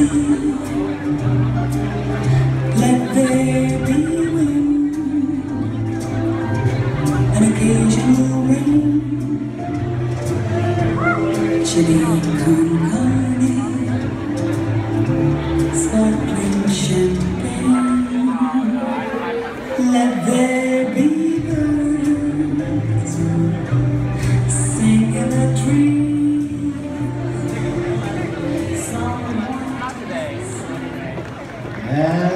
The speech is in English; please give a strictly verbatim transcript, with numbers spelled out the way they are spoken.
Let there be wind, an occasional rain, chili con carne, sparkling champagne. Let there be birds sing in the trees. Yeah.